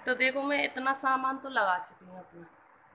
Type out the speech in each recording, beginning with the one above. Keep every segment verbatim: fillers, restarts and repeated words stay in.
तो देखो मैं इतना सामान तो लगा चुकी हूँ अपना।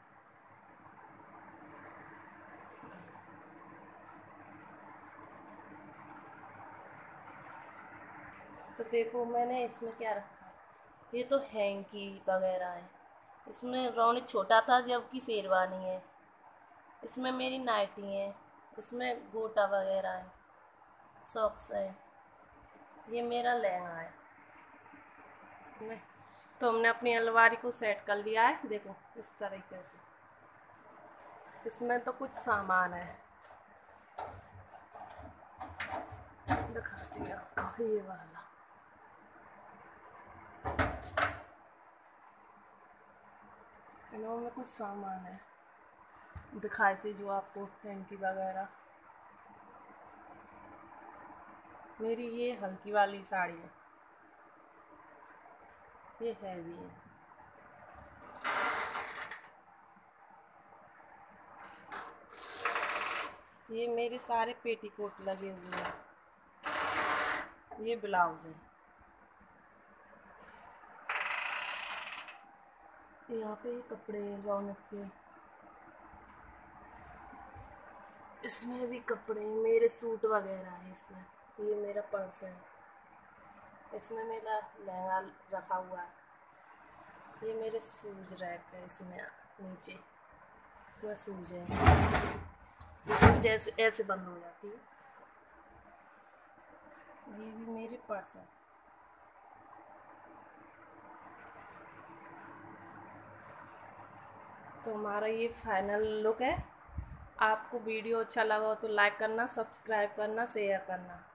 तो देखो मैंने इसमें क्या रखा है। ये तो हैंकी वगैरह है। इसमें रौनक छोटा था जबकि शेरवानी है। इसमें मेरी नाइटी है। इसमें गोटा वगैरह है। सॉक्स है। ये मेरा लहंगा है। मैं तो हमने अपनी अलमारी को सेट कर लिया है, देखो इस तरीके से। इसमें तो कुछ सामान है, दिखाती हूँ आपको। ये वाला इनमें कुछ सामान है, दिखाई थी जो आपको हैंकी वगैरह। मेरी ये हल्की वाली साड़ी है, ये हैवी है। ये मेरे सारे पेटीकोट लगे हुए हैं। ये ब्लाउज है। यहाँ पे ये कपड़े हैं रौनक के। इसमें भी कपड़े हैं, मेरे सूट वगैरह हैं इसमें। ये मेरा पर्स है। इसमें मेरा लहंगा रखा हुआ है। ये मेरे शूज रैक है, इसमें नीचे इसमें शूज है, जैसे ऐसे बंद हो जाती है। ये भी मेरे पर्स है। तो हमारा ये फाइनल लुक है। आपको वीडियो अच्छा लगा हो तो लाइक करना, सब्सक्राइब करना, शेयर करना।